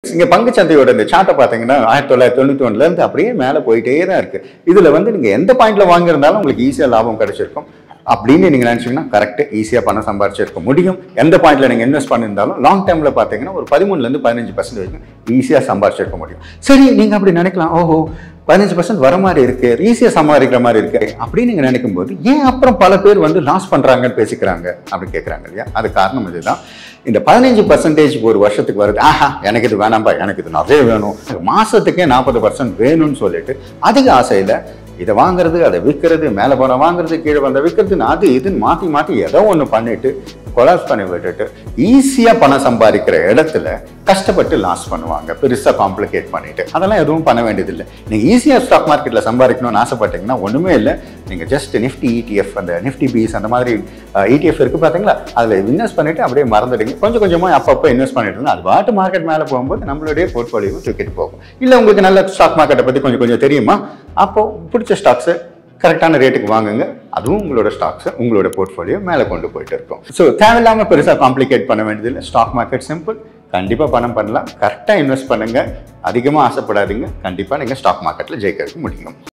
இங்க பங்குச்சந்தையோட இந்த சார்ட்டை பார்த்தீங்கன்னா 1991ல இருந்து அப்படியே மேலே போயிட்டே தான் இருக்கு. இதுல வந்து நீங்க எந்த பாயிண்ட்ல வாங்கியிருந்தாலும் உங்களுக்கு ஈஸியா லாபம் கிடைச்சிருக்கும் அப்படின்னு நீங்க நினைச்சீங்கன்னா கரெக்ட், ஈஸியா பணம் சம்பாரிச்சிருக்க முடியும். எந்த பாயிண்ட்ல நீங்க இன்வெஸ்ட் பண்ணியிருந்தாலும் லாங் டேர்ம்ல பாத்தீங்கன்னா ஒரு 13% 15% வரைக்கும் ஈஸியா சம்பாரிச்சிருக்க முடியும். சரி, நீங்க அப்படி நினைக்கலாம், ஓஹோ 15% வர மாதிரி இருக்கு, ஈஸியா சம்பாதிக்கிற மாதிரி இருக்கு அப்படின்னு நீங்க நினைக்கும் போது ஏன் அப்புறம் பல பேர் வந்து லாஸ் பண்றாங்கன்னு பேசிக்கிறாங்க அப்படின்னு கேட்கறாங்க இல்லையா? அது காரணம் இதுதான். இந்த 15% ஒரு வருஷத்துக்கு வருது, ஆஹா எனக்கு இது வேணாம்பா, எனக்கு இது நிறைய வேணும், மாசத்துக்கே 40% வேணும்னு சொல்லிட்டு அதிக ஆசையில இதை வாங்குறது, அதை விற்கிறது, மேலே போன வாங்குறது, கீழே வந்த விற்கிறதுன்னு அது இதுன்னு மாற்றி மாற்றி ஏதோ ஒன்று பண்ணிட்டு கொலாப்ஸ் பண்ணி விட்டுட்டு ஈஸியாக பணம் சம்பாதிக்கிற இடத்துல கஷ்டப்பட்டு லாஸ் பண்ணுவாங்க, பெருசாக காம்ப்ளிகேட் பண்ணிட்டு. அதெல்லாம் எதுவும் பண்ண வேண்டியதில்லை. நீங்கள் ஈஸியாக ஸ்டாக் மார்க்கெட்டில் சம்பாதிக்கணும்னு ஆசைப்பட்டீங்கன்னா ஒன்றுமே இல்லை. நீங்கள் ஜஸ்ட் நிஃப்டி ETF, அந்த நிஃப்டி பீஸ் அந்த மாதிரி ETF இருக்குது பார்த்தீங்களா, அதில் இன்வெஸ்ட் பண்ணிட்டு அப்படியே மறந்துடுங்க. கொஞ்சம் கொஞ்சமாக அப்பப்போ இன்வெஸ்ட் பண்ணிட்டு இருந்தால் அது பாட்டு மார்க்கெட் மேலே போகும்போது நம்மளுடைய போர்ட்ஃபோலியோ தூக்கிட்டு போகும். இல்லை உங்களுக்கு நல்ல ஸ்டாக் மார்க்கெட்டை பற்றி கொஞ்சம் கொஞ்சம் தெரியுமா, அப்போ பிடிச்ச ஸ்டாக்ஸை கரெக்டான ரேட்டுக்கு வாங்குங்க. அதுவும் உங்களோட ஸ்டாக்ஸை உங்களோட போர்ட்ஃபோலியோ மேலே கொண்டு போயிட்டு இருக்கும். ஸோ தேவையில்லாமல் பெருசாக காம்ப்ளிகேட் பண்ண வேண்டியதில்லை. ஸ்டாக் மார்க்கெட் சிம்பிள், கண்டிப்பாக பணம் பண்ணலாம். கரெக்டாக இன்வெஸ்ட் பண்ணுங்க, அதிகமாக ஆசைப்படாதீங்க. கண்டிப்பாக நீங்கள் ஸ்டாக் மார்க்கெட்டில் ஜெயிக்கிறதுக்கு முடியும்.